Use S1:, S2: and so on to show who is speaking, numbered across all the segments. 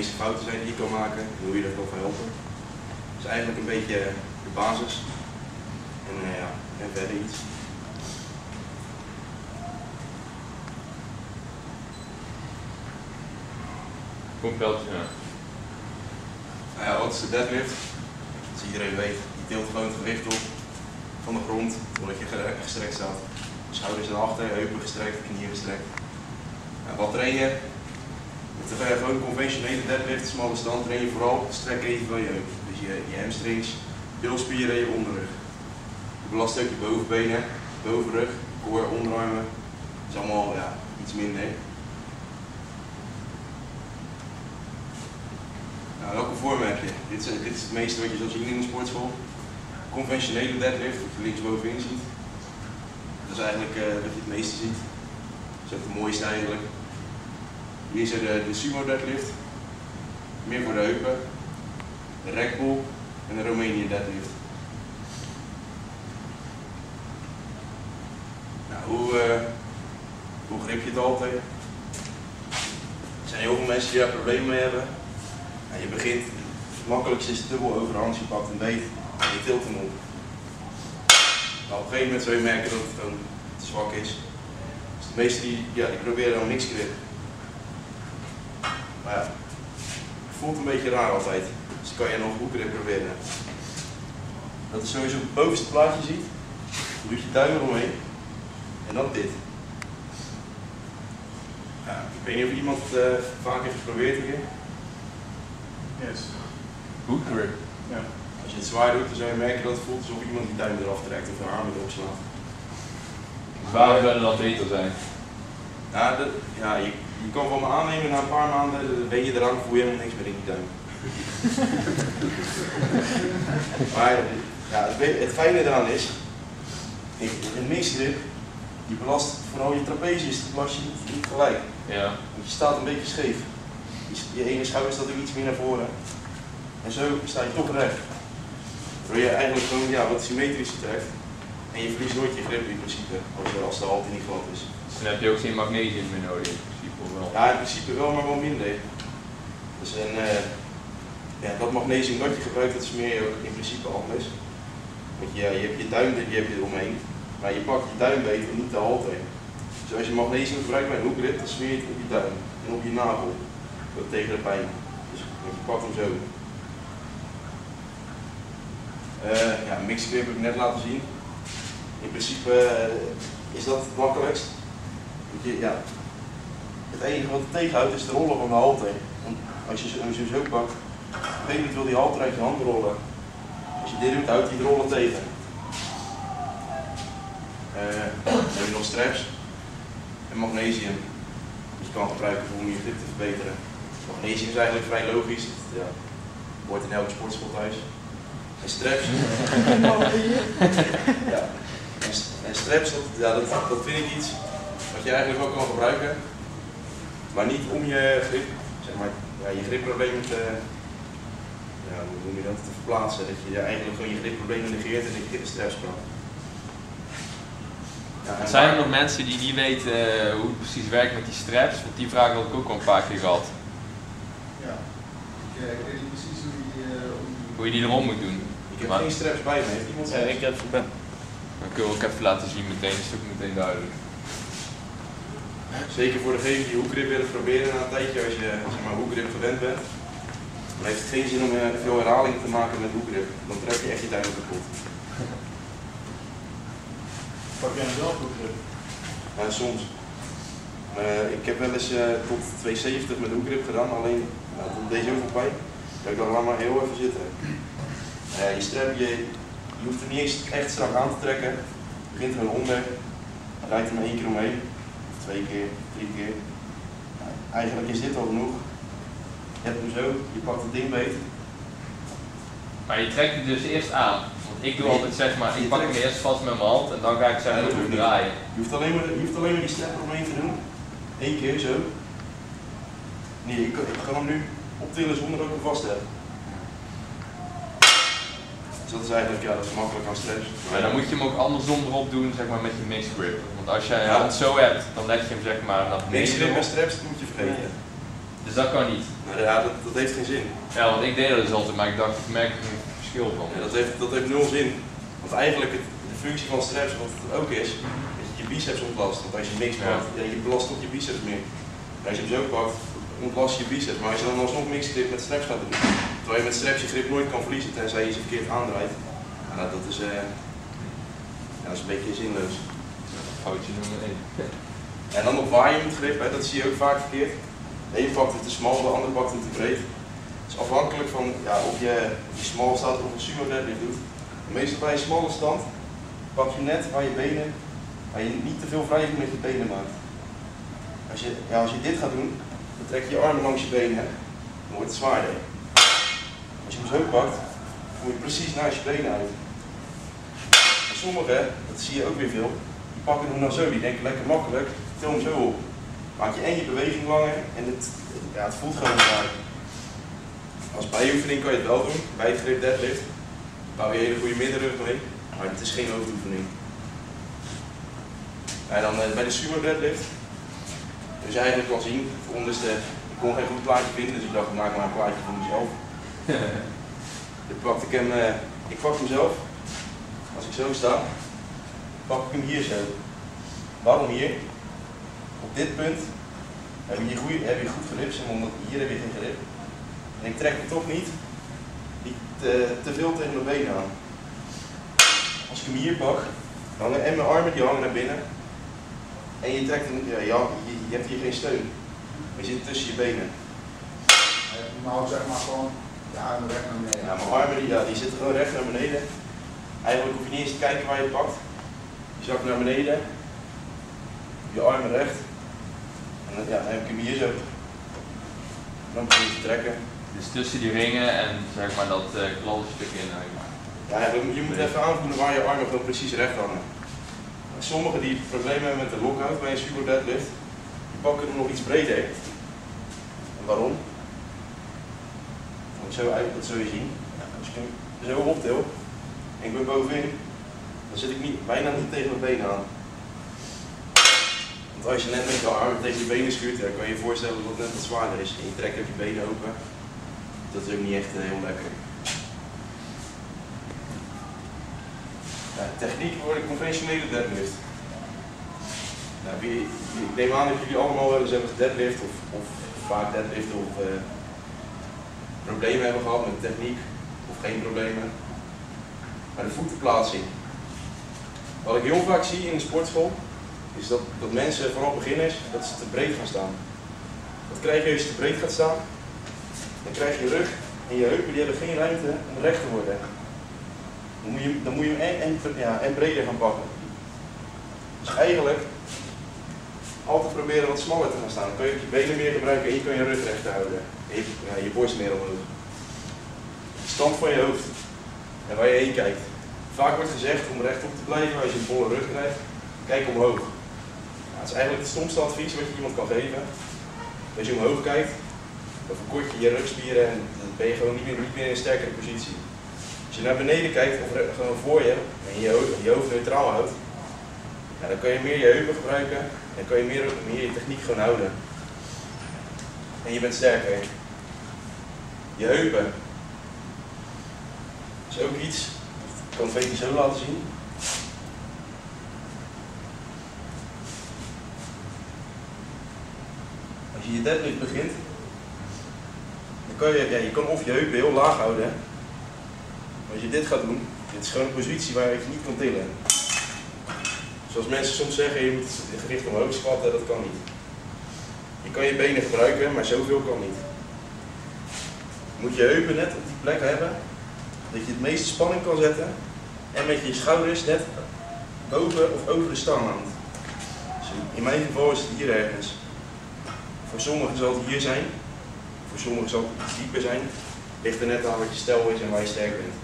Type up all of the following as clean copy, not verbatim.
S1: meeste fouten zijn die je kan maken en hoe je dat kan helpen. Dat is eigenlijk een beetje de basis. En ja, en verder iets.
S2: Voorbeeldje, ja.
S1: Nou ja, wat is de deadlift? Zoals iedereen weet, je tilt gewoon het gewicht op van de grond totdat je gestrekt staat. Schouders naar achter, heupen gestrekt, knieën gestrekt. Nou, wat train je? Met de gewoon conventionele deadlift, smalle stand, train je vooral strekken even van je heup. Dus je hamstrings, bilspieren en je onderrug. Je belast ook je bovenbenen, bovenrug, core, onderarmen. Dat is allemaal ja, iets minder. Nou, welke vorm heb je? Dit is het meeste wat je zal zien in de sportschool. Conventionele deadlift, wat je linksbovenin ziet. Dat is eigenlijk wat je het meeste ziet. Dat is ook het mooiste eigenlijk. Hier is er de sumo deadlift, meer voor de heupen, de rack pull en de Romanian deadlift. Nou, hoe grip je het altijd? Er zijn heel veel mensen die daar problemen mee hebben. Nou, je begint, het makkelijkste is dubbel overhands, je pakt een beet en je tilt hem op. Nou, op een gegeven moment zul je merken dat het gewoon te zwak is. Dus de meesten die proberen dan niks grip. Maar ja, het voelt een beetje raar altijd. Dus kan je nog hoekgrip proberen. Dat is sowieso het bovenste plaatje ziet. Je doet je duim eromheen. En dan dit. Ja, ik weet niet of iemand het vaak heeft geprobeerd hier.
S3: Yes.
S2: Hoekgrip.
S3: Ja.
S1: Als je het zwaar doet, dan zou je merken dat het voelt alsof iemand die duim eraf trekt of een arm erop slaat.
S2: Waarom zou dat beter zijn?
S1: Ja, je kan van me aannemen na een paar maanden, ben je eraan, voel je helemaal niks meer in die duim. Maar ja, het fijne eraan is, een misgrip, je belast vooral je trapezius, dat belast je niet gelijk.
S2: Ja.
S1: Want je staat een beetje scheef. Je ene schouder staat ook iets meer naar voren. En zo sta je toch recht. Waardoor je eigenlijk gewoon wat symmetrischer trekt. En je verliest nooit je grip in principe, als de halte niet glad is.
S2: Dus dan heb je ook geen magnesium meer nodig in principe, of wel?
S1: Ja, in principe wel, maar wel minder. Dus dat magnesium dat je gebruikt, dat smeer je ook in principe anders. Want je hebt je duim, die heb je eromheen, maar je pakt je duimbeet en niet de halte. Dus als je magnesium gebruikt bij een hoekgrip, dan smeer je het op je duim en op je navel. Dat tegen de pijn. Dus je pakt hem zo. Mixed grip heb ik net laten zien. In principe is dat het makkelijkst. Het enige wat het tegenhoudt is de rollen van de halte. Want als je hem zo pakt, op een gegeven moment wil die halte uit je hand rollen. Als je dit doet, houdt hij de rollen tegen. Dan heb je nog straps en magnesium. Die je kan gebruiken om je grip te verbeteren. Magnesium is eigenlijk vrij logisch. Het hoort in elke sportschool thuis. En straps. En straps, dat vind ik iets wat je eigenlijk ook kan gebruiken. Maar niet om je grip, zeg maar, je gripprobleem hoe noem je dat, te verplaatsen. Dat je eigenlijk gewoon je gripprobleem negeert en de straps pakt.
S2: Zijn er nog mensen die niet weten hoe het precies werkt met die straps? Want die vraag had ik ook al een paar keer gehad.
S3: Ja, ik weet niet precies
S2: hoe je die erom moet doen.
S1: Ik heb geen straps bij me, heeft iemand
S4: ik heb ze bij.
S2: Dan kunnen we ook even laten zien meteen, is het ook meteen duidelijk.
S1: Zeker voor degenen die hoekgrip willen proberen na een tijdje, als je hoekgrip gewend bent, dan heeft het geen zin om veel herhalingen te maken met hoekgrip. Dan trek je echt je duim kapot.
S3: Pak jij zelf hoekgrip?
S1: Ja, soms. Ik heb wel eens tot 270 met hoekgrip gedaan, alleen toen deed zoveel pijn dat ik dan laat maar heel even zitten. Je strap, je hoeft er niet eens echt strak aan te trekken. Je begint gewoon onder, draait er maar 1 keer omheen, of 2 keer, 3 keer. Eigenlijk is dit al genoeg. Je hebt hem zo, je pakt het ding beet.
S2: Maar je trekt het dus eerst aan. Want ik doe altijd zeg maar, ik pak hem eerst vast met mijn hand en dan ga ik zeg maar draaien.
S1: Je hoeft alleen maar die step eromheen te doen. 1 keer zo. Nee, ik kan hem nu optillen zonder dat ik hem vast heb. Dus dat is eigenlijk, dat is makkelijk aan straps.
S2: Maar dan moet je hem ook andersom erop doen, zeg maar, met je mixed grip. Want als jij je hand zo hebt, dan leg je hem zeg maar naar beneden.
S1: Mixed grip en straps, dat moet je vergeten.
S2: Dus dat kan niet.
S1: Ja, dat heeft geen zin.
S2: Ja, want ik deed dat dus altijd, maar ik dacht, ik merk er een verschil van.
S1: Ja, dat heeft nul zin. Want eigenlijk de functie van straps, wat het ook is, dat je biceps ontlast. Want als je niks pakt, ja, je belast tot je biceps meer. En als je hem zo pakt, ontlast je biceps. Maar als je dan alsnog niks grip met straps gaat doen, terwijl je met straps je grip nooit kan verliezen tenzij je ze verkeerd aandraait. Nou, dat is een beetje zinloos.
S2: Foutje nummer 1.
S1: En dan op waar je moet grip, hè, dat zie je ook vaak verkeerd. De een pakt het te smal, de ander pakt het te breed. Het is afhankelijk van ja, of je smal staat of een sumo deadlift doet. Meestal bij een smalle stand pak je net waar je niet te veel vrijheid met je benen maakt. Als je dit gaat doen, dan trek je je armen langs je benen, dan wordt het zwaarder. Als je hem zo pakt, kom je precies naast je benen uit. En sommigen, dat zie je ook weer veel, die pakken hem dan zo, die denken lekker makkelijk, til hem zo op. Maak je en je beweging langer en het voelt gewoon zwaar. Als bijoefening kan je het wel doen, bij het grip deadlift. Bouw je hele goede middenrug mee, maar het is geen hoofdoefening. En dan bij de sumo deadlift, dus je eigenlijk kan zien, voor onderste, ik kon geen goed plaatje vinden, dus ik dacht ik maak maar een plaatje voor mezelf. Ik pak hem zelf, als ik zo sta, pak ik hem hier zo. Waarom hier? Op dit punt heb je goed grip, omdat hier heb je geen grip. En ik trek hem toch niet te veel tegen mijn benen aan. Als ik hem hier pak, en mijn armen die hangen naar binnen. En je trekt hem, je hebt hier geen steun. Je zit tussen je benen.
S3: Nou zeg maar gewoon de armen recht naar beneden.
S1: Ja, mijn armen die zitten gewoon recht naar beneden. Eigenlijk hoef je niet eens te kijken waar je pakt. Je zakt naar beneden. Je armen recht. En dan heb ik hem hier zo. En dan begin je te trekken.
S2: Dus tussen die ringen en zeg maar dat kladdenstuk in.
S1: Ja, je moet even aanvoelen waar je armen gewoon precies recht hangen. Sommigen die problemen hebben met de lockout bij een sumo deadlift, die pakken hem nog iets breder. En waarom? Dat zul je zien. Als ik hem zo optil en ik ben bovenin, dan zit ik bijna niet tegen mijn benen aan. Want als je net met je armen tegen je benen schuurt, dan kan je je voorstellen dat het net wat zwaarder is. En je trekt ook je benen open. Dat is ook niet echt heel lekker. Ja, techniek voor de conventionele deadlift. Nou, ik neem aan dat jullie allemaal wel eens hebben gedeadlift of vaak deadliften of problemen hebben gehad met techniek of geen problemen. Maar de voetenplaatsing. Wat ik heel vaak zie in de sportschool is dat mensen vanaf beginners dat ze te breed gaan staan. Wat krijg je als je te breed gaat staan? Dan krijg je rug en je heupen die hebben geen ruimte om recht te worden. Dan moet je hem en breder gaan pakken. Dus eigenlijk altijd proberen wat smaller te gaan staan. Dan kun je je benen meer gebruiken en je kan je rug recht houden. En je borst meer omhoog. De stand van je hoofd en waar je heen kijkt. Vaak wordt gezegd om rechtop te blijven als je een volle rug krijgt. Kijk omhoog. Nou, het is eigenlijk het stomste advies wat je iemand kan geven. Als je omhoog kijkt, dan verkort je je rugspieren en dan ben je gewoon niet meer in een sterkere positie. Als je naar beneden kijkt of gewoon voor je en je hoofd neutraal houdt, ja, dan kan je meer je heupen gebruiken en kan je meer je techniek gewoon houden. En je bent sterker. Je heupen is ook iets, ik kan het beetje zo laten zien. Als je deadlift begint, dan kan je kan of je heupen heel laag houden. Als je dit gaat doen, dit is gewoon een positie waar je niet kan tillen. Zoals mensen soms zeggen, je moet het gewicht omhoog squatten, dat kan niet. Je kan je benen gebruiken, maar zoveel kan niet. Je moet je heupen net op die plek hebben, dat je het meeste spanning kan zetten en met je schouders net boven of over de stanghand. Dus in mijn geval is het hier ergens. Voor sommigen zal het hier zijn, voor sommigen zal het iets dieper zijn. Ligt er net aan wat je stijl is en waar je sterk bent.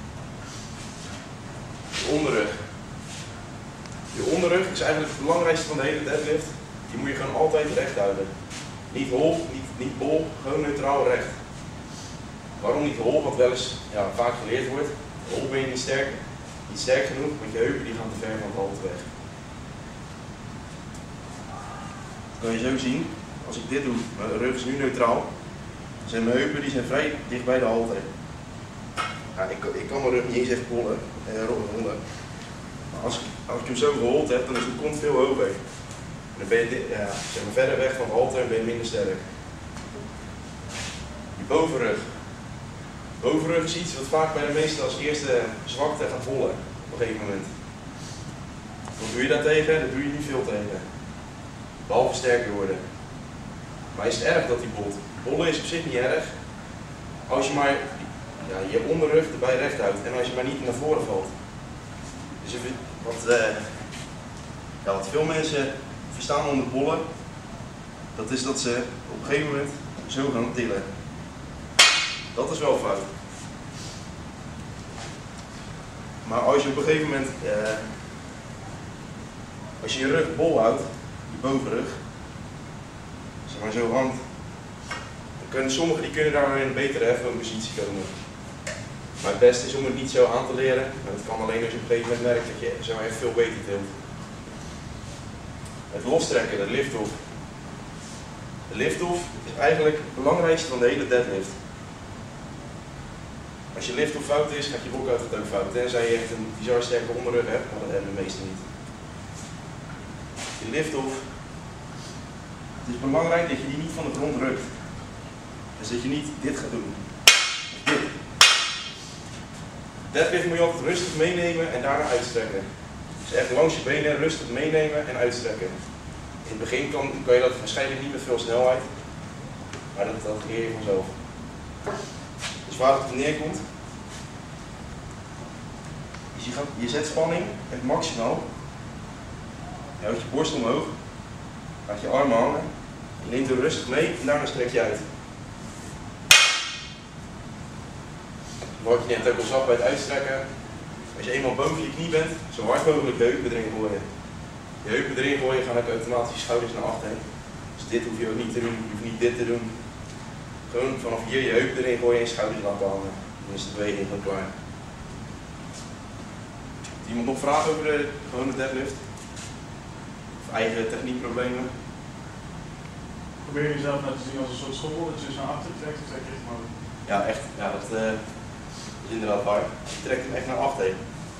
S1: Je onderrug. Je onderrug is eigenlijk het belangrijkste van de hele deadlift. Die moet je gewoon altijd recht houden. Niet hol, niet bol, gewoon neutraal recht. Waarom niet hol? Wat wel eens vaak geleerd wordt. Hol ben je niet sterk genoeg, want je heupen die gaan te ver van het halte weg. Dat kan je zo zien. Als ik dit doe, mijn rug is nu neutraal. Zijn mijn heupen die zijn vrij dicht bij de halte. Ja, ik kan mijn rug niet eens echt rollen. Maar als ik hem zo gehold heb, dan is mijn kont veel hoger. En dan ben je zeg maar verder weg van de halte en ben je minder sterk. Je bovenrug. Bovenrug is iets wat vaak bij de meesten als eerste zwakte gaat bollen op een gegeven moment. Wat doe je daar tegen? Daar doe je niet veel tegen. Behalve sterker worden. Maar is het erg dat die bolt? Bollen is op zich niet erg. Als je maar je onderrug erbij recht houdt en als je maar niet naar voren valt. Dus wat veel mensen verstaan onder bollen, dat is dat ze op een gegeven moment zo gaan tillen. Dat is wel fout. Maar als je op een gegeven moment, als je je rug bol houdt, je bovenrug, zeg maar zo hand, dan kunnen sommigen kunnen daar in een betere hefboompositie komen. Maar het beste is om het niet zo aan te leren. En dat kan alleen als je op een gegeven moment merkt dat je zo echt veel beter tilt. Het lostrekken, de lift-off. De lift-off is eigenlijk het belangrijkste van de hele deadlift. Als je lift-off fout is, gaat je walkout het ook fout. Tenzij je echt een bizar sterke onderrug hebt, maar dat hebben de meesten niet. Je lift-off, het is belangrijk dat je die niet van de grond rukt. Dus dat je niet dit gaat doen. Dit. Deadlift moet je altijd rustig meenemen en daarna uitstrekken. Dus echt langs je benen rustig meenemen en uitstrekken. In het begin kan je dat waarschijnlijk niet met veel snelheid, maar dat leer je vanzelf. Dus waar het op neerkomt, is je zet spanning echt maximaal. Je houdt je borst omhoog, laat je armen hangen, je neemt hem rustig mee en daarna strek je uit. Wat je net ook al zag bij het uitstrekken, als je eenmaal boven je knie bent, zo hard mogelijk je heupen erin gooien. Je heupen erin gooien gaan ook automatisch je schouders naar achteren. Dus dit hoef je ook niet te doen, je hoeft niet dit te doen. Gewoon vanaf hier je heupen erin gooien en je schouders laten hangen. Dan is de beweging gewoon klaar. Heeft iemand nog vragen over de gewone deadlift? Of eigen techniekproblemen?
S3: Probeer je jezelf net te zien als een soort schommel, dat je dus naar achter trekt of trek je richting omhoog?
S1: Ja, echt. Ja, dat is inderdaad waar. Je trekt hem echt naar achter.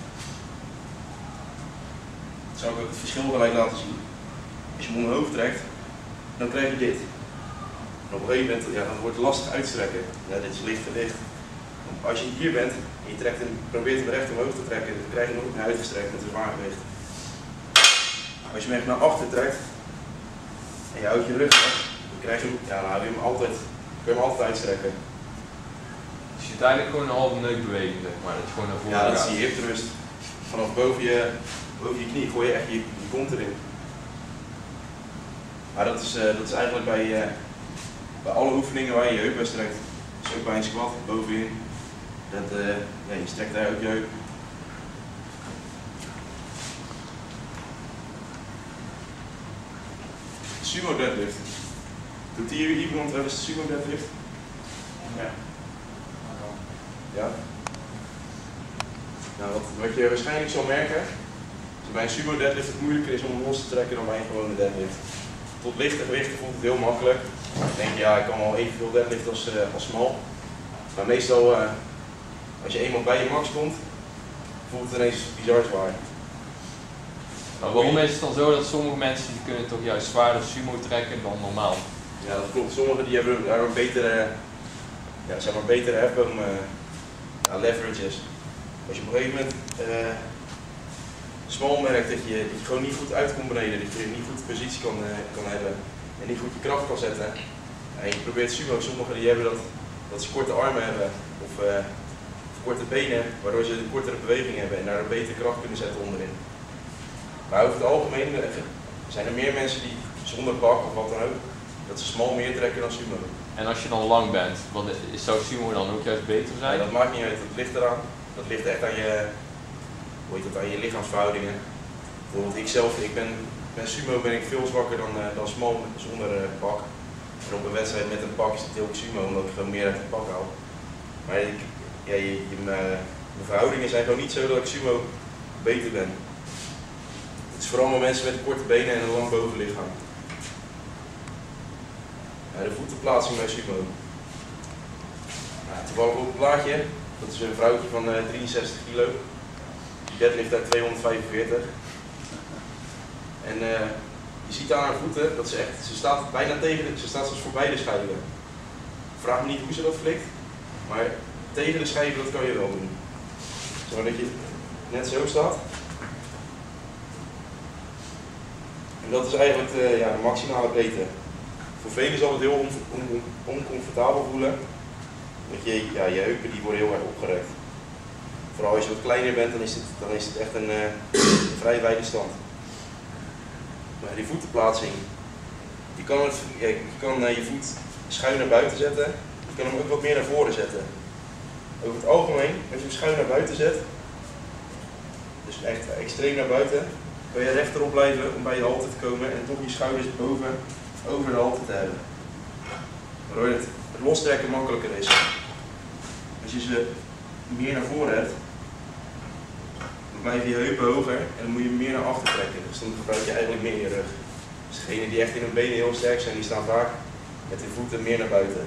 S1: Dat zou ik ook het verschil gelijk laten zien. Als je hem omhoog trekt, dan krijg je dit. En op een gegeven moment, dan wordt het lastig uitstrekken. Ja, dit is licht gewicht. Als je hier bent en je probeert hem recht omhoog te trekken, dan krijg je hem nog meer uitgestrekt met een zwaar gewicht. Als je hem echt naar achter trekt en je houdt je rug vast, dan krijg je hem, dan kun je hem altijd uitstrekken.
S2: Dus je hebt eigenlijk gewoon een halve neukbeweging, zeg maar, dat je gewoon naar voren
S1: gaat. Ja, dat
S2: gaat.
S1: zie je hipthrust. Vanaf boven je knie gooi je echt je kont erin. Maar dat is eigenlijk bij alle oefeningen waar je je heup bij strekt. Dus ook bij een squat, bovenin. Je strekt daar ook je heup. Sumo deadlift. Doet hier iemand wel eens de sumo deadlift?
S3: Ja.
S1: Ja? Nou, wat je waarschijnlijk zal merken, is bij een sumo deadlift het moeilijker is om hem los te trekken dan bij een gewone deadlift. Tot lichte gewichten voelt het heel makkelijk. Dan denk je, ik kan wel evenveel deadlift als smal. Maar meestal, als je eenmaal bij je max komt, voelt het ineens bizar zwaar.
S2: Maar waarom is het dan zo dat sommige mensen die kunnen toch juist zwaarder sumo trekken dan normaal?
S1: Ja, dat klopt. Sommigen die hebben daar een betere hefboom leverages. Als je op een gegeven moment smal merkt dat je gewoon niet goed uitkomt beneden, dat je niet goed positie kan hebben en niet goed je kracht kan zetten. En je probeert sumo, sommigen die hebben dat ze korte armen hebben of korte benen, waardoor ze een kortere beweging hebben en daar een betere kracht kunnen zetten onderin. Maar over het algemeen zijn er meer mensen die zonder pak of wat dan ook, dat ze smal meer trekken dan sumo.
S2: En als je dan lang bent, zou sumo dan ook juist beter zijn?
S1: Ja, dat maakt niet uit, dat ligt eraan. Dat ligt echt aan aan je lichaamsverhoudingen. Bijvoorbeeld bij sumo ben ik veel zwakker dan smal zonder pak. En op een wedstrijd met een pak is het heel sumo, omdat ik gewoon meer uit het pak hou. Maar mijn verhoudingen zijn gewoon niet zo dat ik sumo beter ben. Het is vooral met mensen met korte benen en een lang bovenlichaam. Ja, de voetenplaatsing bij sumo. Ja, toevallig op het plaatje, dat is een vrouwtje van 63 kilo. Die deadlift uit 245. En je ziet aan haar voeten dat ze staat bijna ze staat zelfs voorbij de schijven. Vraag me niet hoe ze dat flikt, maar tegen de schijven dat kan je wel doen. Zodat je net zo staat. En dat is eigenlijk de maximale breedte. Voor velen zal het heel oncomfortabel voelen. Want je heupen die worden heel erg opgerekt. Vooral als je wat kleiner bent, dan is het echt een vrij wijde stand. Maar die voetenplaatsing. Je kan je voet schuin naar buiten zetten. Je kan hem ook wat meer naar voren zetten. Over het algemeen, als je hem schuin naar buiten zet, dus echt extreem naar buiten, kan je rechterop blijven om bij je halte te komen en toch je schouders over de halte te hebben. Waardoor het lostrekken makkelijker is. Als je ze meer naar voren hebt, dan blijven je heupen hoger en dan moet je meer naar achter trekken. Dus dan gebruik je eigenlijk meer je rug. Dus degenen die echt in hun benen heel sterk zijn, die staan vaak met hun voeten meer naar buiten.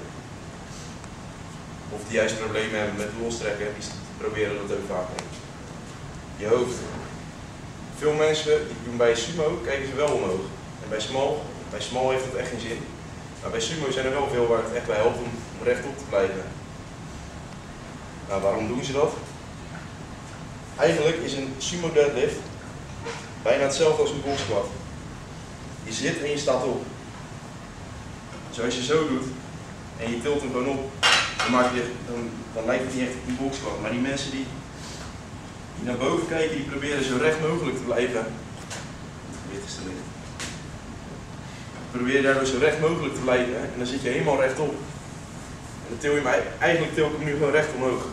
S1: Of die juist problemen hebben met lostrekken, die proberen dat ook vaak mee. Je hoofd. Veel mensen die doen bij sumo, kijken ze wel omhoog. En bij small heeft dat echt geen zin. Maar bij sumo zijn er wel veel waar het echt bij helpt om rechtop te blijven. Nou, waarom doen ze dat? Eigenlijk is een sumo deadlift bijna hetzelfde als een box squat. Je zit en je staat op. Dus als je zo doet en je tilt hem gewoon op, dan lijkt het niet echt op een box squat. Maar die mensen die naar boven kijken, die proberen zo recht mogelijk te blijven. Dit is te licht. Probeer daardoor zo recht mogelijk te blijven en dan zit je helemaal rechtop. En dan til je hem, eigenlijk til ik hem nu gewoon recht omhoog.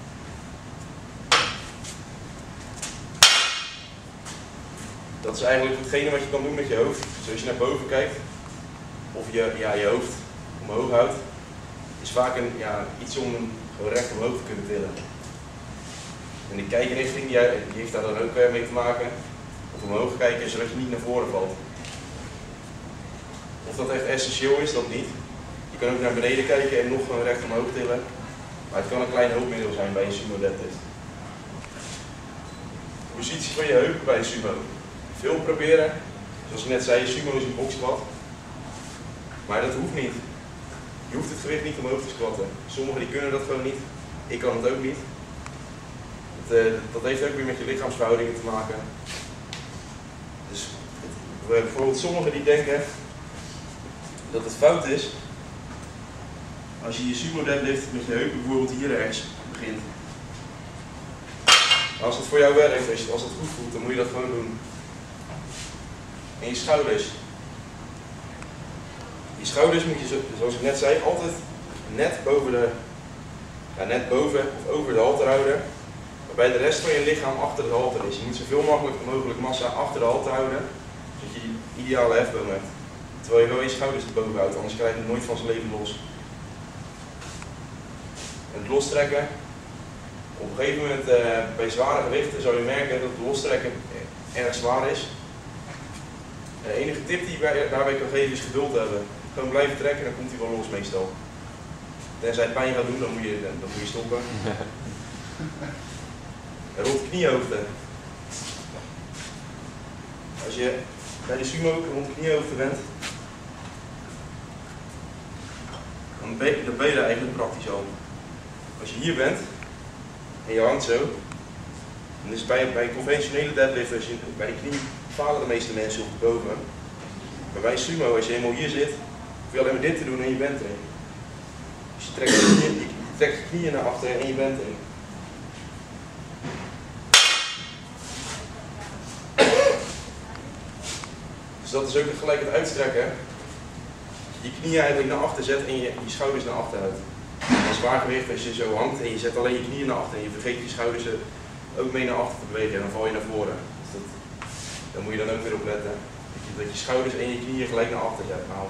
S1: Dat is eigenlijk hetgene wat je kan doen met je hoofd. Dus als je naar boven kijkt, of je hoofd omhoog houdt, is vaak iets om hem gewoon recht omhoog te kunnen tillen. En die kijkrichting die heeft daar dan ook mee te maken. Of omhoog kijken zodat je niet naar voren valt. Of dat echt essentieel is, dat niet. Je kan ook naar beneden kijken en nog gewoon recht omhoog tillen. Maar het kan een klein hulpmiddel zijn bij een sumo deadlift. Positie van je heupen bij een sumo. Veel proberen. Zoals ik net zei, sumo is een box squat. Maar dat hoeft niet. Je hoeft het gewicht niet omhoog te squatten. Sommigen die kunnen dat gewoon niet. Ik kan het ook niet. Dat heeft ook weer met je lichaamsverhoudingen te maken. Dus bijvoorbeeld sommigen die denken dat het fout is als je je sumo deadlift met je heupen bijvoorbeeld hier ergens begint. Maar als het voor jou werkt, als het goed voelt, dan moet je dat gewoon doen. En je schouders. Je schouders moet je, zoals ik net zei, altijd net boven of over de halter houden. Waarbij de rest van je lichaam achter de halter is. Je moet zoveel mogelijk massa achter de halter houden, zodat je die ideale hefboom hebt. Terwijl je wel je schouders erboven houdt, anders krijg je het nooit van zijn leven los. En het lostrekken. Op een gegeven moment bij zware gewichten zal je merken dat het lostrekken erg zwaar is. De enige tip die je daarbij kan geven is geduld hebben. Gewoon blijven trekken, dan komt hij wel los meestal. Tenzij het pijn gaat doen, dan moet je stoppen. En rond de kniehoogte. Als je bij de sumo rond de kniehoogte bent, dan ben je daar eigenlijk praktisch al. Als je hier bent en je hangt zo, dan is bij een conventionele deadlift, bij de knie falen de meeste mensen op de boven. Maar bij een sumo, als je helemaal hier zit, hoef je alleen maar dit te doen en je bent erin. Dus je trekt je knieën naar achteren en je bent erin. Dus dat is ook gelijk het uitstrekken. Je knieën eigenlijk naar achter zet en je schouders naar achter houdt. En zwaar gewicht, als je zo hangt en je zet alleen je knieën naar achter en je vergeet je schouders ook mee naar achter te bewegen, dan val je naar voren. Dus daar moet je dan ook weer op letten. Dat je schouders en je knieën gelijk naar achter haalt.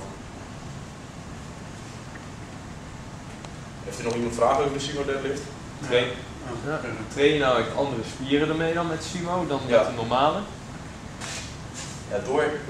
S1: Heeft er nog iemand vragen over de sumo deadlift?
S2: Nee. Ja. Train je nou echt andere spieren ermee dan met sumo dan met de normale?
S1: Ja,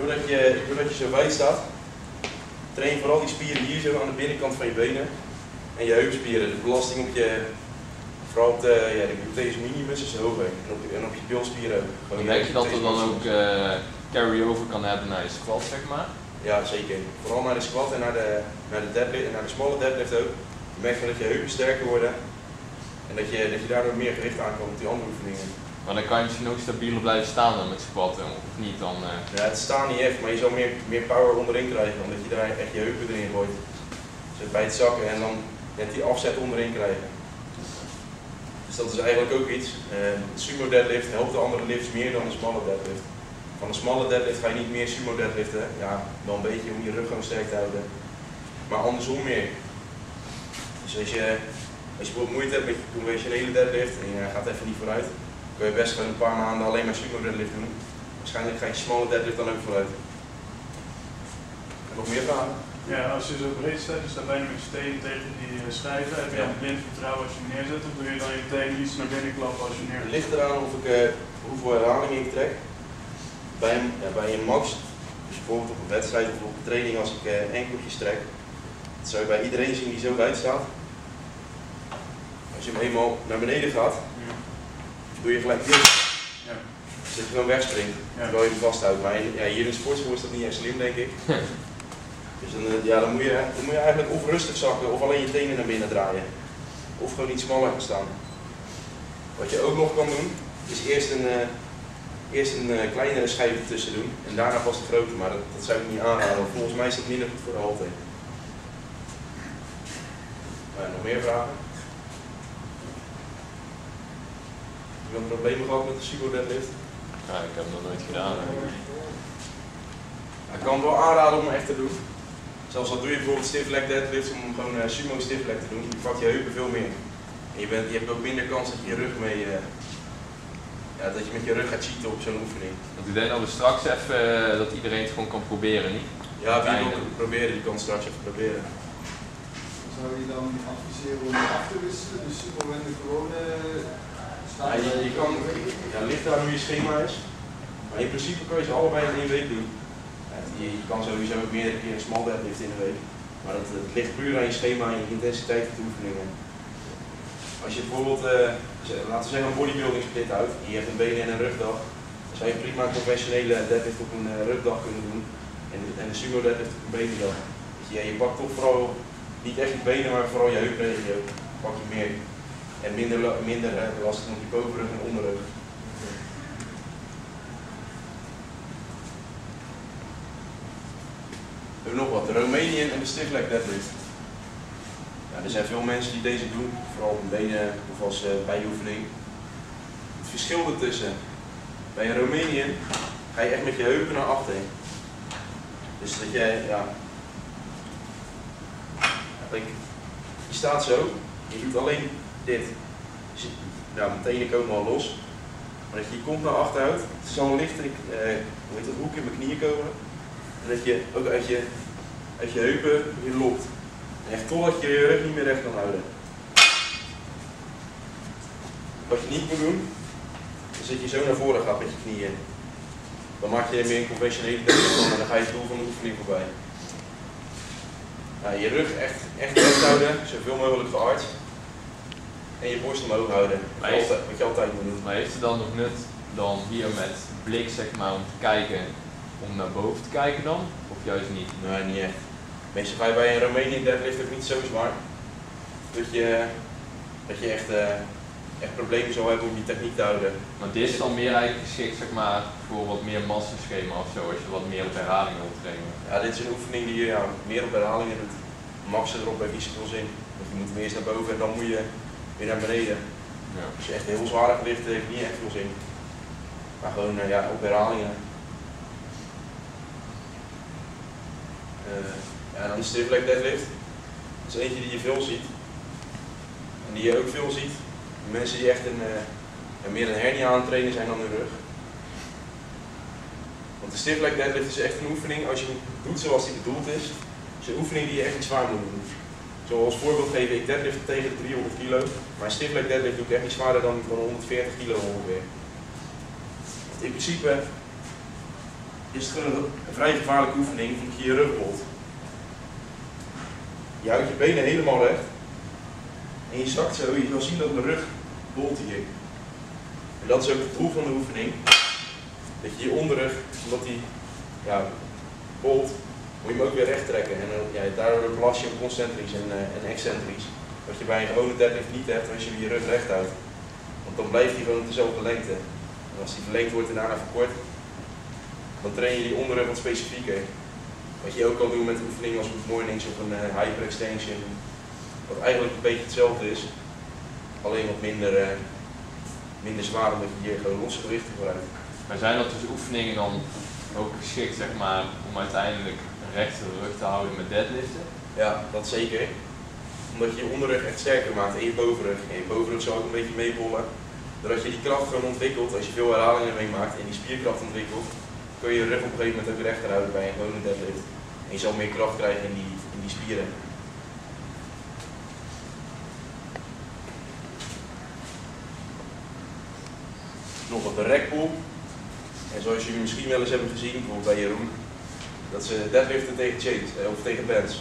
S1: doordat je zo wijd staat, train je vooral die spieren hier zo aan de binnenkant van je benen. en je heupspieren. De belasting op je, vooral op de gluteus minimus is hoog en op je bilspieren ook.
S2: Dan denk je dat er dan ook carry-over kan hebben naar je squat, zeg maar?
S1: Ja, zeker. Vooral naar de squat en naar de deadlift en naar de smalle deadlift ook. Je merkt dat je heupen sterker worden en dat je daardoor meer gewicht aankomt op die andere oefeningen.
S2: Maar dan kan je misschien ook stabieler blijven staan dan met squatten, of niet dan?
S1: Ja, het staat niet echt, maar je zal meer power onderin krijgen, omdat je daar echt je heupen erin gooit. Dus bij het zakken en dan net die afzet onderin krijgen. Dus dat is eigenlijk ook iets. De sumo deadlift helpt de andere lifts meer dan de smalle deadlift. Van de smalle deadlift ga je niet meer sumo deadliften, ja, wel een beetje om je rug gewoon sterk te houden. Maar andersom meer. Dus als je bijvoorbeeld moeite hebt met je conventionele deadlift en je gaat even niet vooruit, kun je best gewoon een paar maanden alleen maar sumo deadlift doen. Waarschijnlijk ga je smalle deadlift dan ook vooruit. En nog meer vragen?
S3: Ja, als je zo breed staat, je staat bijna met je tenen tegen die schijven, heb je dan blind vertrouwen als je neerzet, of doe je dan je tenen iets naar binnen klappen als je neerzet?
S1: Het ligt eraan of ik, hoeveel herhalingen ik trek. Bij een max, dus bijvoorbeeld op een wedstrijd of op een training als ik enkeltjes trek, dat zou je bij iedereen zien die zo wijd staat. Als je hem eenmaal naar beneden gaat, doe je gelijk dit.
S3: Ja.
S1: Dus dat je gewoon wegspringt, terwijl je hem vasthoudt. Maar hier in de sportschool is dat niet echt slim, denk ik. Dus dan moet je eigenlijk of rustig zakken of alleen je tenen naar binnen draaien. Of gewoon iets smaller gaan staan. Wat je ook nog kan doen, is eerst een kleinere schijf ertussen doen en daarna pas de grote, maar dat zou ik niet aanraden. Volgens mij is dat minder goed voor de halte. Nog meer vragen? Heb je wel problemen gehad met de sumo deadlift?
S2: Ja, ik heb het nog nooit gedaan.
S1: Ik kan het wel aanraden om hem echt te doen. Zelfs al doe je bijvoorbeeld stiff leg deadlift om gewoon sumo stiff leg te doen, je pakt je heupen veel meer. En je hebt ook minder kans dat je je rug mee, dat je met je rug gaat cheaten op zo'n oefening.
S2: Want ik denk dat we straks even dat iedereen het gewoon kan proberen, niet?
S1: Ja, wie wil proberen, die kan straks even proberen.
S4: Zou je dan adviseren om af te wisselen, dus sumo en de gewone staan?
S1: Ja, ligt daar hoe je schema is. Maar in principe kan je ze allebei in 1 week doen. Je kan sowieso ook meerdere keer een small deadlift in een week. Maar het ligt puur aan je schema en je intensiteit van de oefeningen. Als je bijvoorbeeld, laten we zeggen een bodybuilding split houdt, en je hebt een benen- en een rugdag, dan zou je prima een conventionele deadlift op een rugdag kunnen doen en de sumo deadlift op een benendag. Je pakt toch vooral, niet echt je benen, maar vooral je heupregio, pak je meer. En minder belasting op je bovenrug en onderrug. We hebben nog wat, de Romanian en de stiff leg deadlift. Ja, er zijn veel mensen die deze doen, vooral op de benen of als bijoefening. Het verschil ertussen, bij een Romanian ga je echt met je heupen naar achter. Dus dat jij, je staat zo, je doet alleen dit. Dus mijn tenen komen al los. Maar dat je komt naar achter houdt, het zal een lichte hoek in mijn knieën komen. En dat je ook uit je heupen weer lokt. En echt totdat je je rug niet meer recht kan houden. Wat je niet moet doen, is dat je zo naar voren gaat met je knieën. Dan maak je meer een conventionele deadlift en dan ga je het doel van de oefening voorbij. Je rug echt recht houden, zoveel mogelijk gearcht. En je borst omhoog houden, wat je altijd moet doen.
S2: Maar heeft het dan nog nut dan hier met blik zeg maar om te kijken, om naar boven te kijken dan? Of juist niet?
S1: Nee, niet echt. Meestal ga je bij een Romanian deadlift ook niet zo zwaar. Dat je echt problemen zal hebben om je techniek te houden.
S2: Maar dit is dan meer eigenlijk geschikt zeg maar, voor wat meer massaschema of zo, als je wat meer op herhaling wilt trainen.
S1: Ja, dit is een oefening die je meer op herhalingen doet. Max erop heeft niet zoveel zin. Want je moet hem eerst naar boven en dan moet je weer naar beneden.
S2: Ja.
S1: Als je echt heel zware gewichten heeft niet echt veel zin. Maar gewoon op herhalingen. Dan de stiff leg deadlift. Dat is eentje die je veel ziet. En die je ook veel ziet. Mensen die echt meer een hernia aan het trainen zijn dan hun rug. Want de stiff leg deadlift is echt een oefening, als je hem doet zoals die bedoeld is, is een oefening die je echt niet zwaar moet doen. Zoals voorbeeld geef ik deadlift tegen de 300 kilo, maar een stiff leg deadlift doe ik echt niet zwaarder dan 140 kilo ongeveer. Want in principe is het gewoon een vrij gevaarlijke oefening omdat je je rug bolt. Je houdt je benen helemaal recht En je zakt zo, je zal zien dat mijn rug bolt hier. En dat is ook het doel van de oefening. Dat je je onderrug, omdat die bolt, moet je hem ook weer recht trekken. En daardoor belast je hem concentrisch en excentrisch. Wat je bij een gewone deadlift niet hebt als je je rug recht houdt. Want dan blijft hij gewoon op dezelfde lengte. En als die verlengd wordt en daarna verkort, dan train je die onderrug wat specifieker. Wat je ook kan doen met oefeningen als good mornings of een hyperextension. Wat eigenlijk een beetje hetzelfde is. Alleen wat minder zwaar omdat je hier gewoon losse gewichten gebruikt.
S2: Maar zijn dat dus oefeningen dan ook geschikt zeg maar, om uiteindelijk een rechte rug te houden met deadliften?
S1: Ja, dat zeker. Omdat je je onderrug echt sterker maakt en je bovenrug. En je bovenrug zal ook een beetje meebollen. Doordat je die kracht gewoon ontwikkelt, als je veel herhalingen meemaakt en die spierkracht ontwikkelt, kun je je rug op een gegeven moment ook rechter houden bij een gewone deadlift. En je zal meer kracht krijgen in die spieren. Nog wat de rackpull. En zoals jullie misschien wel eens hebben gezien, bijvoorbeeld bij Jeroen, dat ze deadliften tegen chains of tegen bands.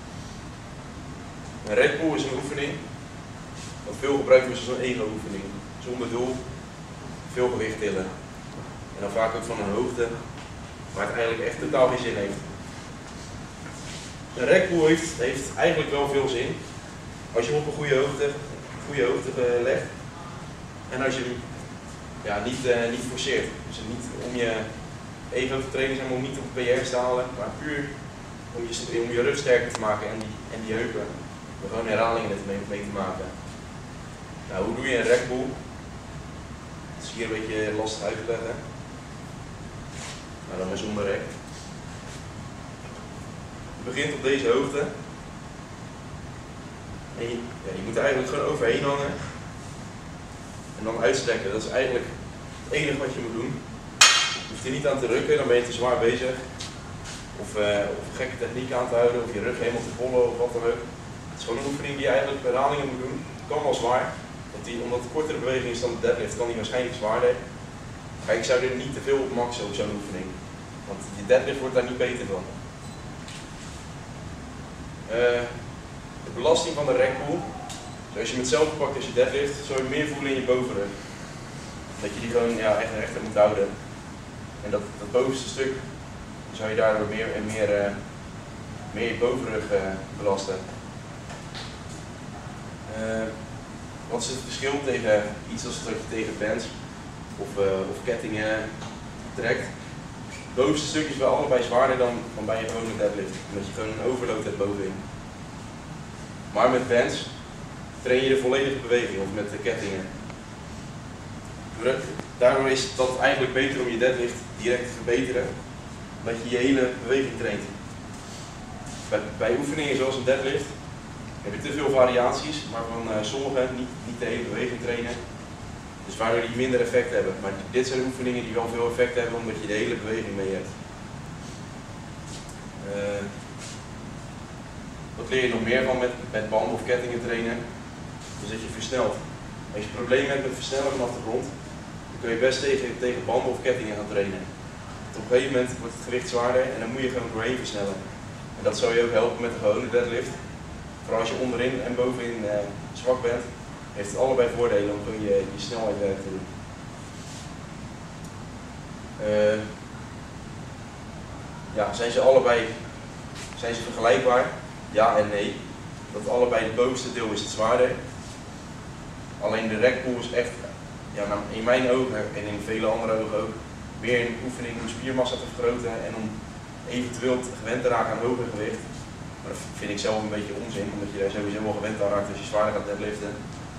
S1: Een rackpull is een oefening wat veel gebruikt wordt als een ego-oefening. Zonder doel, veel gewicht tillen. En dan vaak ook van een hoogte waar het eigenlijk echt totaal geen zin heeft. Een rackpull heeft eigenlijk wel veel zin als je hem op een goede hoogte legt en als je hem niet forceert. Dus niet om je ego te trainen zijn, om niet op PR's te halen, maar puur om je rug sterker te maken en die heupen. Om gewoon herhalingen mee te maken. Nou, hoe doe je een rackpull? Dat is hier een beetje lastig uit te leggen. Nou, dan maar zonder rek. Je begint op deze hoogte. En je moet er eigenlijk gewoon overheen hangen. En dan uitstrekken. Dat is eigenlijk het enige wat je moet doen. Je hoeft er niet aan te rukken, dan ben je te zwaar bezig. Of een gekke techniek aan te houden, of je rug helemaal te bollen of wat dan ook. Het is gewoon een oefening die je eigenlijk herhalingen moet doen. Het kan wel zwaar. Omdat het kortere beweging is dan de deadlift, kan die waarschijnlijk zwaarder. Maar ik zou er niet te veel op maxen op zo'n oefening. Want je deadlift wordt daar niet beter van. De belasting van de rackpull. Dus als je hem hetzelfde pakt als je deadlift, zul je meer voelen in je bovenrug. Dat je die gewoon echt rechter moet houden. En dat bovenste stuk zou je daardoor meer je bovenrug belasten. Wat is het verschil tegen iets als dat je tegen bands of kettingen trekt? Het bovenste stuk is wel allebei zwaarder dan bij een gewone deadlift, omdat je gewoon een overload hebt bovenin. Maar met bands train je de volledige beweging, of met de kettingen. Daardoor is dat eigenlijk beter om je deadlift direct te verbeteren, omdat je je hele beweging traint. Bij oefeningen zoals een deadlift heb je te veel variaties, maar van sommigen niet de hele beweging trainen. Dus waardoor die minder effect hebben. Maar dit zijn oefeningen die wel veel effect hebben omdat je de hele beweging mee hebt. Wat leer je nog meer van met banden of kettingen trainen? Dus dat je versnelt. Als je problemen hebt met versnellen vanaf de grond, dan kun je best tegen banden of kettingen gaan trainen. Want op een gegeven moment wordt het gewicht zwaarder en dan moet je gewoon doorheen versnellen. En dat zou je ook helpen met de gewone deadlift. Vooral als je onderin en bovenin zwak bent, heeft het allebei voordelen om je snelheid te doen. Zijn ze vergelijkbaar? Ja en nee. Dat allebei het bovenste deel is het zwaarder. Alleen de rackpull is echt, in mijn ogen en in vele andere ogen ook, meer een oefening om spiermassa te vergroten en om eventueel gewend te raken aan hoger gewicht. Maar dat vind ik zelf een beetje onzin, omdat je daar sowieso wel gewend aan raakt als je zwaarder gaat deadliften.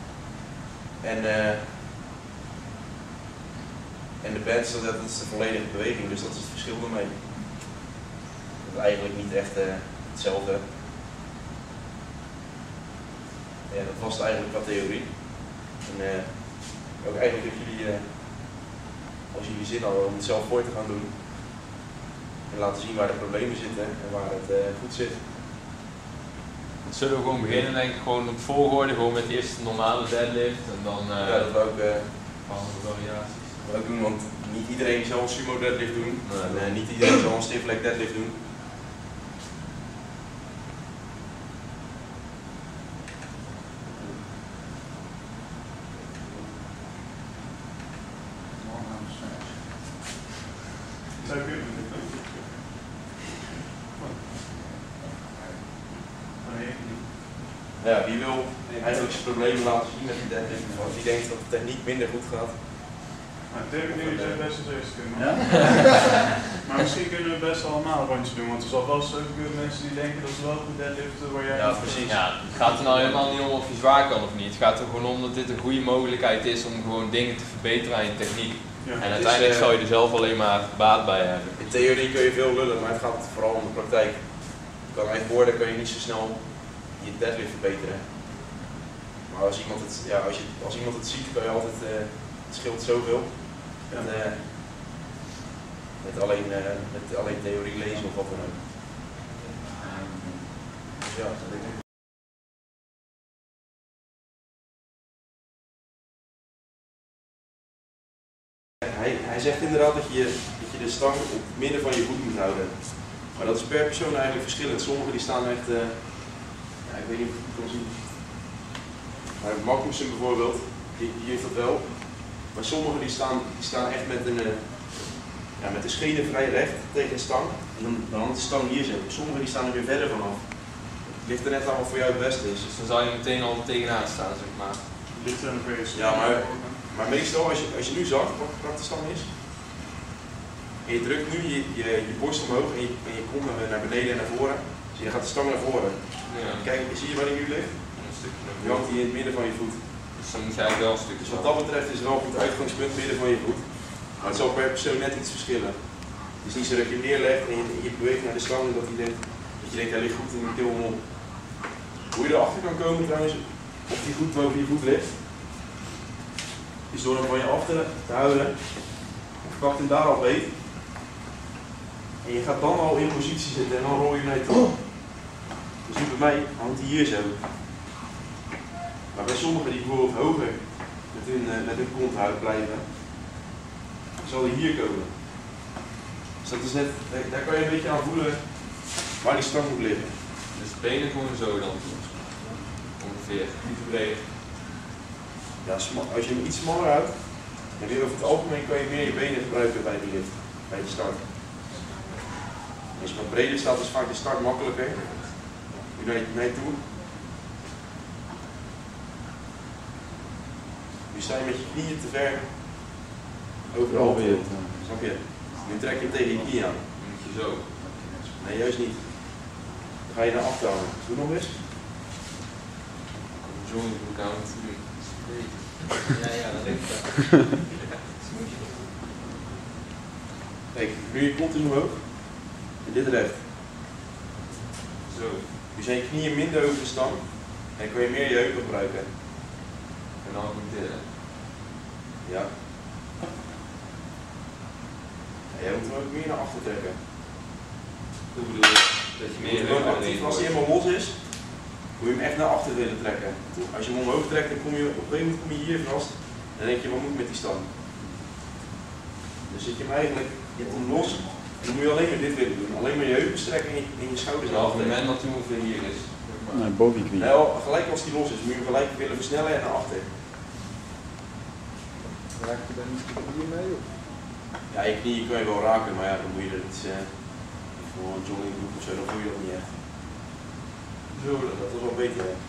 S1: En de bands, dat is de volledige beweging, dus dat is het verschil ermee. Dat is eigenlijk niet echt hetzelfde. Ja, dat was het eigenlijk qua theorie. En ook eigenlijk dat jullie, als jullie zin hadden om het zelf voor te gaan doen. En laten zien waar de problemen zitten en waar het goed zit.
S2: Dan zullen we gewoon beginnen, denk ik, gewoon op volgorde, gewoon met eerst de normale deadlift en dan
S1: dat we ook
S2: andere variaties.
S1: ook doen, want niet iedereen zal een sumo deadlift doen. Nee. En niet iedereen zal een stiff leg deadlift doen.
S3: Heb je?
S1: Ja, wie wil eigenlijk zijn problemen laten zien met die deadlift, of die denkt dat de techniek minder goed gaat.
S3: Nou, Dirk en jullie zijn best wel eerst kunnen.
S4: Ja?
S3: Maar misschien kunnen we best allemaal een rondje doen, want er zal vast ook mensen die denken dat ze wel goed deadliften waar jij.
S1: Ja, precies.
S2: Ja, het gaat er nou helemaal niet om of je zwaar kan of niet. Het gaat er gewoon om dat dit een goede mogelijkheid is om gewoon dingen te verbeteren aan je techniek.
S3: Ja.
S2: En uiteindelijk zal je er zelf alleen maar baat bij hebben.
S1: In theorie kun je veel lullen, maar het gaat vooral om de praktijk. Je kan eigen woorden kun je niet zo snel je deadlift verbeteren. Maar als iemand het, ja, als iemand het ziet, kan je altijd, het scheelt zoveel.
S3: Ja.
S1: Met alleen theorie lezen of wat dan ook. Dus ja, dat denk ik. Hij zegt inderdaad dat je de stang op het midden van je voet moet houden. Maar dat is per persoon eigenlijk verschillend. Sommigen die staan echt, ja, ik weet niet of je het kan zien. Maar Magnussen bijvoorbeeld, die heeft dat wel. Maar sommigen die staan echt met de schenen vrij recht tegen de stang. En dan hangt de stang hier zo. Sommigen die staan er weer verder vanaf. Het ligt er net aan wat voor jou het beste is.
S2: Dus dan zou je meteen al tegenaan staan, zeg maar.
S3: Dit zijn de eerste.
S1: Ja, maar meestal als je nu zag wat de stang is. En je drukt nu je borst omhoog en je komt naar beneden en naar voren. Dus je gaat de stang naar voren.
S2: Ja.
S1: Kijk, zie je waar die nu ligt?
S2: Een stukje naar
S1: Die
S2: voren.
S1: hangt hier in het midden van je voet.
S2: Dus dan moet je eigenlijk wel een stukje
S1: Dus wat dat betreft is er al het uitgangspunt midden van je voet. Maar het zal per persoon net iets verschillen. Het is niet zo dat je hem neerlegt en je beweegt naar de stang en dat je denkt hij ligt goed en je til hem op. Hoe je erachter kan komen trouwens, of die goed boven je voet ligt, is door hem van je af te houden. Of pakt hem daar al beet. En je gaat dan al in positie zitten en dan rol je naar je toe. Dus nu bij mij hangt hij hier zo. Maar bij sommigen die bijvoorbeeld hoger met hun kont houden blijven, zal hij hier komen. Dus dat is net, daar kan je een beetje aan voelen waar die stang moet liggen.
S2: Dus benen gewoon zo dan. Ongeveer.
S1: Niet te breed. Ja, als je hem iets smaller houdt, dan weer over het algemeen kan je meer je benen gebruiken bij die lift, bij de start. Als je wat breder staat, is vaak de start makkelijker. Nu naar je toe. Nu sta je met je knieën te ver over de halve. Snap je? Nu trek je hem tegen je knie aan.
S2: Dan moet je zo.
S1: Nee, juist niet. Dan ga je naar achter hangen. Doe nog eens.
S2: Zo moet ik aan het doen.
S5: Ja, dat denk ik wel.
S1: Kijk, nu je kont is omhoog. En dit recht.
S2: Zo.
S1: Nu zijn je knieën minder over de stang. En dan kan je meer je heupen gebruiken.
S2: En dan ook dit.
S1: Ja. En jij moet hem ook meer naar achter trekken.
S2: Hoe bedoel je? Dat je meer
S1: Gewoon
S2: heupen
S1: actief,
S2: erin
S1: als hij
S2: gooit.
S1: helemaal los is, moet je hem echt naar achter willen trekken. Als je hem omhoog trekt, dan kom je op een gegeven moment kom je hier vast. En dan denk je, wat moet ik met die stang? Dan zit je hem eigenlijk, je hebt hem los. En dan moet je alleen maar dit willen doen. Alleen maar je heupen strekken en je schouders
S2: Dus op het
S1: achter.
S2: moment dat hij ongeveer hier is.
S6: Nee, boven je knie.
S1: Nou, gelijk als die los is, moet je hem gelijk willen versnellen en naar achter.
S4: Raak je daar niet de knieën mee? Of?
S1: Ja, je knieën kan je wel raken, maar ja, dan moet je er iets voor een joggingbroek of zo, dan voel je dat niet echt. Zo, dat is wel beter. Hè.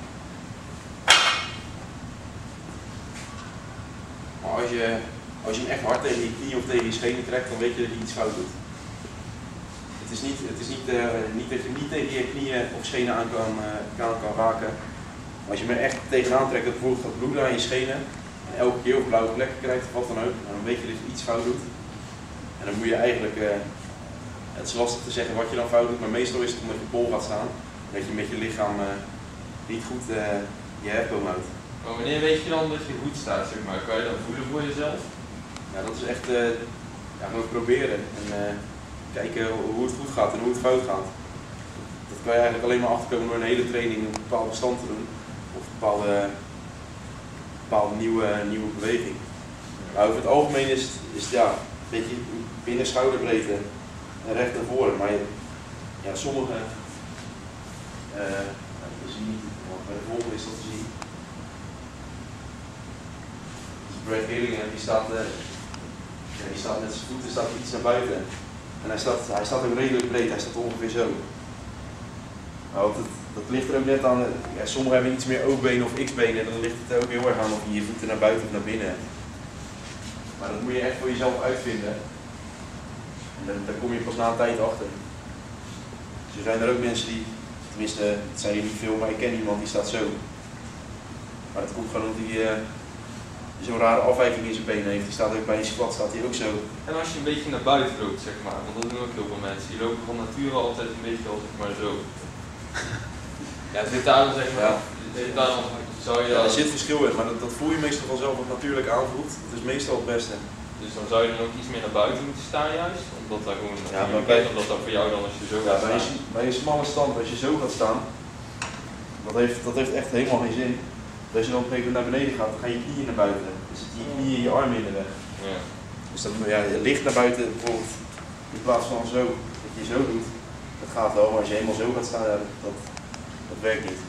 S1: Maar als je hem echt hard tegen je knie of tegen je schenen trekt, dan weet je dat je iets fout doet. Het is niet dat je niet tegen je knieën of schenen aan kan raken. Maar als je hem er echt tegenaan trekt, dat bijvoorbeeld gaat bloeden aan je schenen, en elke keer op blauwe plekken krijgt of wat dan ook, dan weet je dat je iets fout doet. En dan moet je eigenlijk, het is lastig te zeggen wat je dan fout doet, maar meestal is het omdat je bol gaat staan. En dat je met je lichaam niet goed je hefboom houdt.
S2: Maar wanneer weet je dan dat je goed staat, zeg maar? Kan je dat voelen voor jezelf?
S1: Ja, dat is echt gewoon proberen en kijken hoe het goed gaat en hoe het fout gaat. Dat kan je eigenlijk alleen maar achterkomen door een hele training een bepaalde stand te doen. Of een bepaalde nieuwe beweging. Maar over het algemeen is het ja, een beetje binnen schouderbreedte en recht naar voren. Maar ja, sommige, dat zie je niet, maar bij de volgende is dat te zien. Dus Brad Gillingham die staat Ja, die staat met zijn voeten iets naar buiten. En hij staat ook redelijk breed, hij staat ongeveer zo. Maar dat ligt er ook net aan, ja, sommigen hebben iets meer O-benen of X-benen en dan ligt het er ook heel erg aan of je je voeten naar buiten of naar binnen hebt. Maar dat moet je echt voor jezelf uitvinden. En daar kom je pas na een tijd achter. Dus er zijn er ook mensen die, tenminste, het zijn er niet veel, maar ik ken iemand die staat zo. Maar dat komt gewoon omdat hij zo'n rare afwijking in zijn benen heeft. Die staat ook bij een squat, staat hij ook zo.
S2: En als je een beetje naar buiten loopt, zeg maar, want dat doen ook heel veel mensen, die lopen van nature altijd een beetje al, zeg maar, zo. Ja, zit daar dan, zeg maar, zit daar dan, zou je
S1: Ja,
S2: dan,
S1: er zit verschil in, maar dat voel je meestal vanzelf wat natuurlijk aanvoelt. Dat is meestal het beste.
S2: dus dan zou je dan ook iets meer naar buiten moeten staan juist, omdat dat gewoon,
S1: Ja, maar
S2: omdat dat voor jou dan als je zo gaat
S1: Ja,
S2: staan.
S1: bij een smalle stand, als je zo gaat staan, dat heeft echt helemaal geen zin. Als je dan op een gegeven moment naar beneden gaat, dan gaan je knieën naar buiten. Dan zitten je knieën en je armen in de weg.
S2: Ja.
S1: Dus dan, ja, je ligt naar buiten bijvoorbeeld, in plaats van zo, dat je zo doet, dat gaat wel, maar als je helemaal zo gaat staan, ja, dat werkt niet.